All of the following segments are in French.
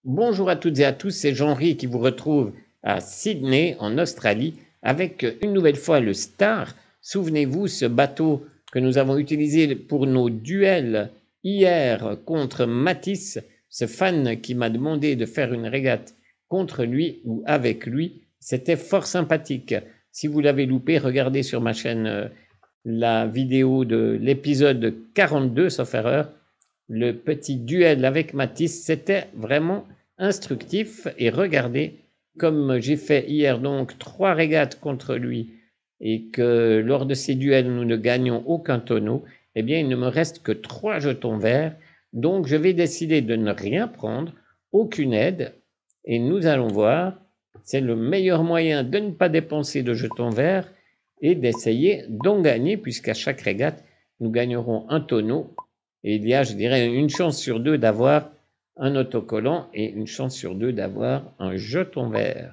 Bonjour à toutes et à tous, c'est Jean-Ry qui vous retrouve à Sydney, en Australie, avec une nouvelle fois le Star. Souvenez-vous, ce bateau que nous avons utilisé pour nos duels hier contre Matisse, ce fan qui m'a demandé de faire une régate contre lui ou avec lui. C'était fort sympathique. Si vous l'avez loupé, regardez sur ma chaîne la vidéo de l'épisode 42, sauf erreur. Le petit duel avec Matisse, c'était vraiment instructif. Et regardez, comme j'ai fait hier donc 3 régates contre lui et que lors de ces duels nous ne gagnons aucun tonneau, eh bien il ne me reste que 3 jetons verts. Donc je vais décider de ne rien prendre, aucune aide, et nous allons voir. C'est le meilleur moyen de ne pas dépenser de jetons verts et d'essayer d'en gagner, puisqu'à chaque régate nous gagnerons un tonneau. Et il y a, je dirais, une chance sur 2 d'avoir un autocollant et une chance sur 2 d'avoir un jeton vert.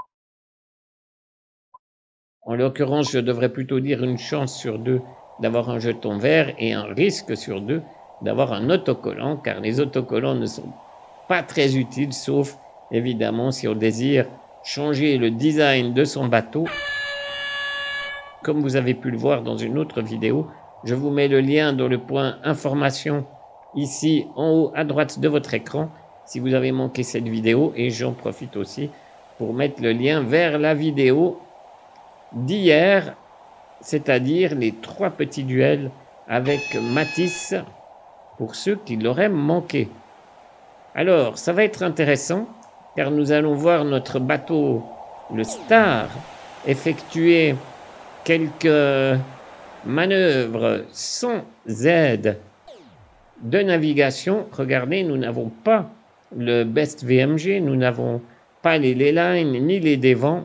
En l'occurrence, je devrais plutôt dire une chance sur 2 d'avoir un jeton vert et un risque sur 2 d'avoir un autocollant, car les autocollants ne sont pas très utiles, sauf évidemment si on désire changer le design de son bateau. Comme vous avez pu le voir dans une autre vidéo, je vous mets le lien dans le point information ici en haut à droite de votre écran si vous avez manqué cette vidéo, et j'en profite aussi pour mettre le lien vers la vidéo d'hier, c'est-à-dire les 3 petits duels avec Matisse pour ceux qui l'auraient manqué. Alors, ça va être intéressant car nous allons voir notre bateau, le Star, effectuer quelques manœuvres sans aide de navigation. Regardez, nous n'avons pas le Best VMG, nous n'avons pas les laylines ni les dévents.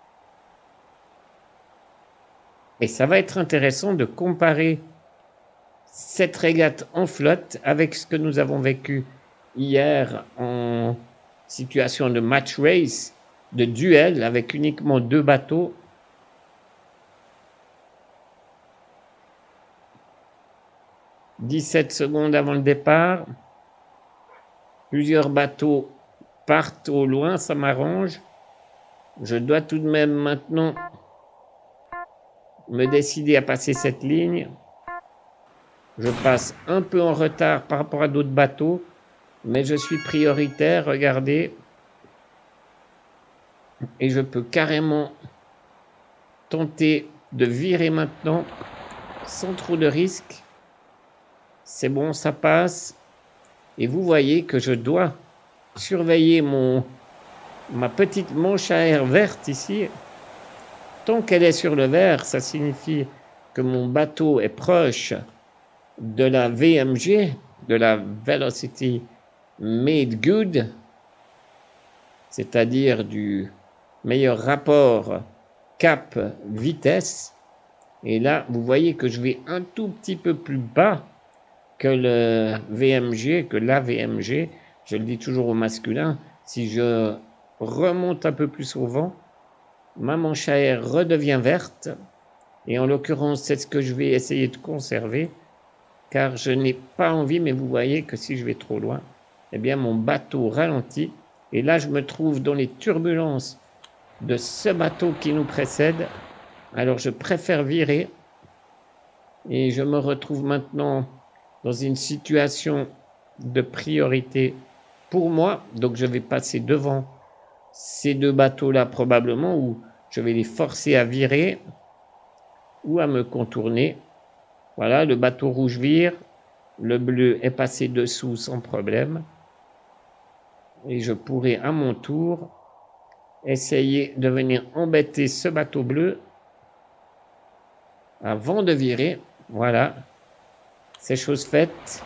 Et ça va être intéressant de comparer cette régate en flotte avec ce que nous avons vécu hier en situation de match race, de duel avec uniquement 2 bateaux. « 17 secondes avant le départ. Plusieurs bateaux partent au loin, ça m'arrange. Je dois tout de même maintenant me décider à passer cette ligne. Je passe un peu en retard par rapport à d'autres bateaux, mais je suis prioritaire, regardez. Et je peux carrément tenter de virer maintenant sans trop de risques. C'est bon, ça passe. Et vous voyez que je dois surveiller ma petite manche à air verte ici. Tant qu'elle est sur le vert, ça signifie que mon bateau est proche de la VMG, de la Velocity Made Good, c'est-à-dire du meilleur rapport cap-vitesse. Et là, vous voyez que je vais un tout petit peu plus bas que le VMG, que la VMG. Je le dis toujours au masculin. Si je remonte un peu plus au vent, ma manche à air redevient verte. Et en l'occurrence, c'est ce que je vais essayer de conserver, car je n'ai pas envie, mais vous voyez que si je vais trop loin, eh bien mon bateau ralentit. Et là, je me trouve dans les turbulences de ce bateau qui nous précède. Alors, je préfère virer. Et je me retrouve maintenant dans une situation de priorité pour moi. Donc, je vais passer devant ces 2 bateaux-là probablement, où je vais les forcer à virer ou à me contourner. Voilà, le bateau rouge vire. Le bleu est passé dessous sans problème. Et je pourrai à mon tour essayer de venir embêter ce bateau bleu avant de virer. Voilà, c'est chose faite.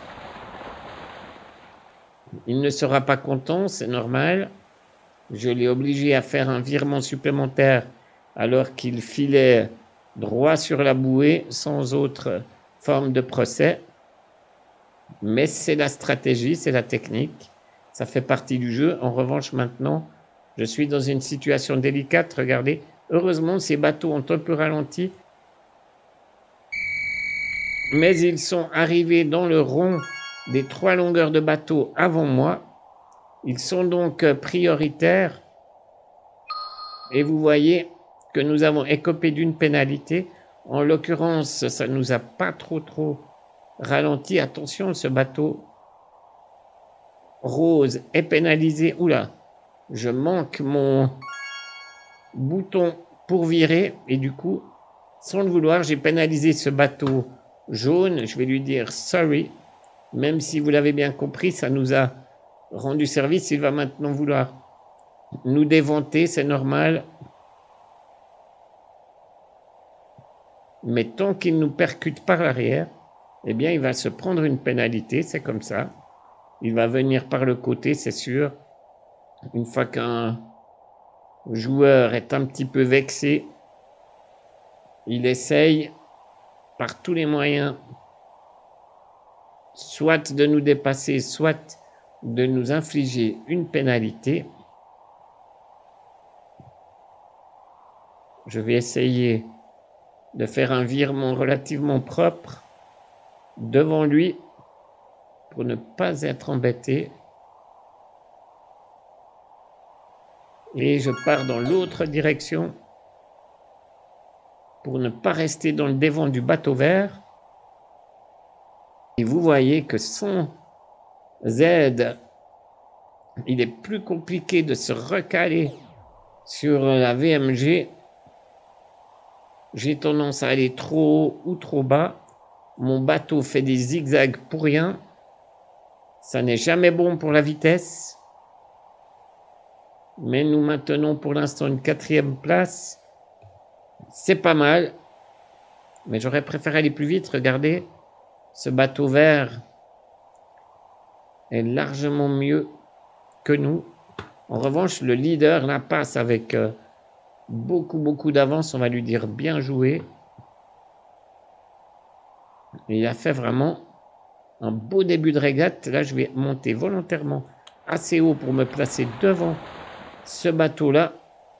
Il ne sera pas content, c'est normal. Je l'ai obligé à faire un virement supplémentaire alors qu'il filait droit sur la bouée sans autre forme de procès. Mais c'est la stratégie, c'est la technique. Ça fait partie du jeu. En revanche, maintenant, je suis dans une situation délicate. Regardez, heureusement, ces bateaux ont un peu ralenti. Mais ils sont arrivés dans le rond des 3 longueurs de bateau avant moi. Ils sont donc prioritaires. Et vous voyez que nous avons écopé d'une pénalité. En l'occurrence, ça ne nous a pas trop ralenti. Attention, ce bateau rose est pénalisé. Oula, je manque mon bouton pour virer. Et du coup, sans le vouloir, j'ai pénalisé ce bateau jaune. Je vais lui dire sorry. Même si vous l'avez bien compris, ça nous a rendu service. Il va maintenant vouloir nous déventer, c'est normal. Mais tant qu'il ne nous percute par l'arrière, eh bien, il va se prendre une pénalité, c'est comme ça. Il va venir par le côté, c'est sûr. Une fois qu'un joueur est un petit peu vexé, il essaye par tous les moyens soit de nous dépasser, soit de nous infliger une pénalité. Je vais essayer de faire un virement relativement propre devant lui pour ne pas être embêté. Et je pars dans l'autre direction pour ne pas rester dans le devant du bateau vert. Et vous voyez que sans Z, il est plus compliqué de se recaler sur la VMG. J'ai tendance à aller trop haut ou trop bas. Mon bateau fait des zigzags pour rien. Ça n'est jamais bon pour la vitesse. Mais nous maintenons pour l'instant une 4e place. C'est pas mal. Mais j'aurais préféré aller plus vite. Regardez, ce bateau vert est largement mieux que nous. En revanche, le leader la passe avec beaucoup d'avance. On va lui dire bien joué. Et il a fait vraiment un beau début de régate. Là, je vais monter volontairement assez haut pour me placer devant ce bateau-là.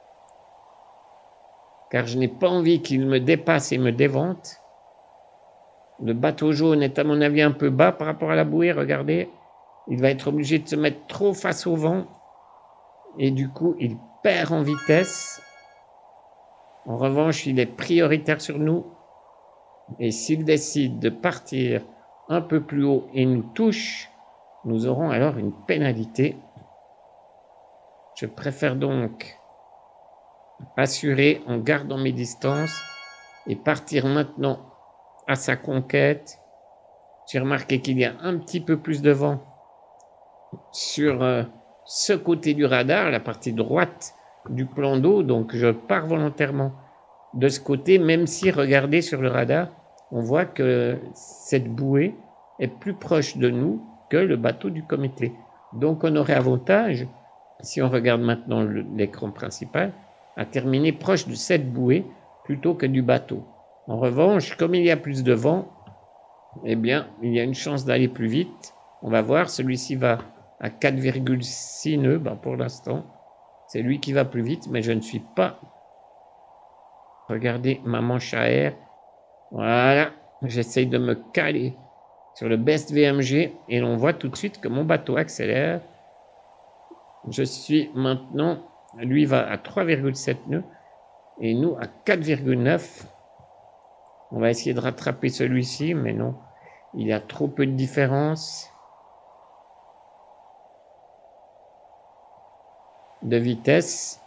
Car je n'ai pas envie qu'il me dépasse et me dévante. Le bateau jaune est à mon avis un peu bas par rapport à la bouée. Regardez, il va être obligé de se mettre trop face au vent. Et du coup, il perd en vitesse. En revanche, il est prioritaire sur nous. Et s'il décide de partir un peu plus haut et nous touche, nous aurons alors une pénalité. Je préfère donc assurer en gardant mes distances et partir maintenant à sa conquête. J'ai remarqué qu'il y a un petit peu plus de vent sur ce côté du radar, la partie droite du plan d'eau, donc je pars volontairement de ce côté, même si, regardez sur le radar, on voit que cette bouée est plus proche de nous que le bateau du comité. Donc on aurait avantage, si on regarde maintenant l'écran principal, à terminer proche de cette bouée plutôt que du bateau. En revanche, comme il y a plus de vent, eh bien, il y a une chance d'aller plus vite. On va voir, celui-ci va à 4,6 nœuds, pour l'instant. C'est lui qui va plus vite, mais je ne suis pas. Regardez ma manche à air. Voilà, j'essaye de me caler sur le best VMG et l'on voit tout de suite que mon bateau accélère. Je suis maintenant, lui va à 3,7 nœuds et nous à 4,9. On va essayer de rattraper celui-ci, mais non, il y a trop peu de différence de vitesse.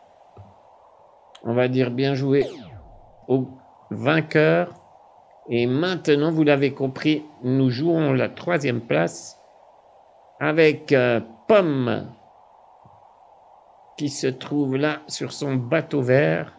On va dire bien joué au vainqueur. Et maintenant, vous l'avez compris, nous jouons la 3e place avec Pomme qui se trouve là sur son bateau vert.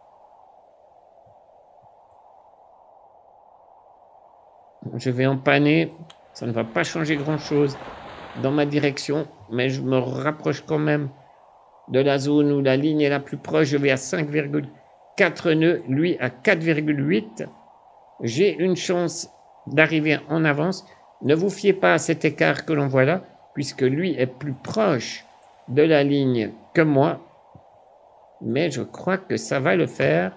Je vais empanner, ça ne va pas changer grand-chose dans ma direction, mais je me rapproche quand même de la zone où la ligne est la plus proche. Je vais à 5,4 nœuds, lui à 4,8. J'ai une chance d'arriver en avance. Ne vous fiez pas à cet écart que l'on voit là, puisque lui est plus proche de la ligne que moi. Mais je crois que ça va le faire.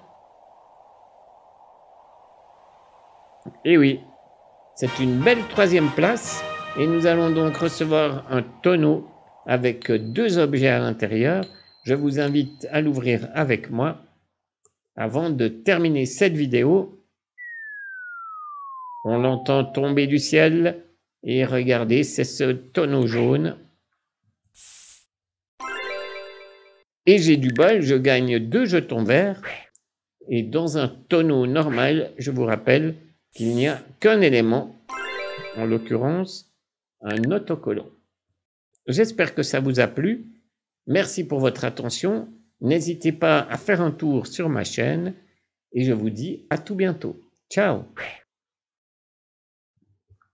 Et oui, c'est une belle 3e place. Et nous allons donc recevoir un tonneau avec 2 objets à l'intérieur. Je vous invite à l'ouvrir avec moi avant de terminer cette vidéo. On l'entend tomber du ciel et regardez, c'est ce tonneau jaune. Et j'ai du bol, je gagne 2 jetons verts. Et dans un tonneau normal, je vous rappelle qu'il n'y a qu'un élément, en l'occurrence un autocollant. J'espère que ça vous a plu. Merci pour votre attention. N'hésitez pas à faire un tour sur ma chaîne et je vous dis à tout bientôt. Ciao!